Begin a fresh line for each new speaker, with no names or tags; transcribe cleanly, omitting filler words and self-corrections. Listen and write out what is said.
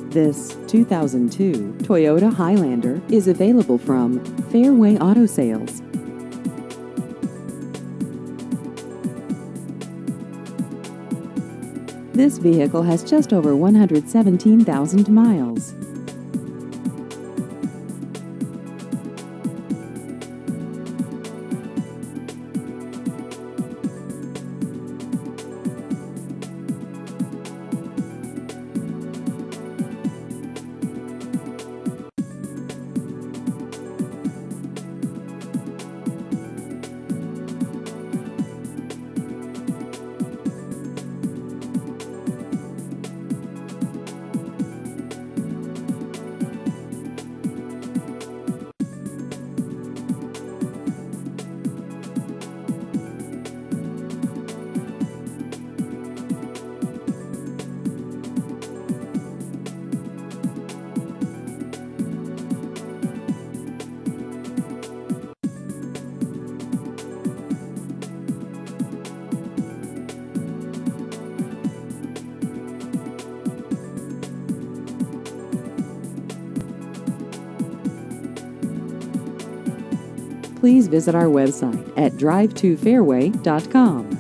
This 2002 Toyota Highlander is available from Fairway Auto Sales. This vehicle has just over 117,000 miles. Please visit our website at drive2fairway.com.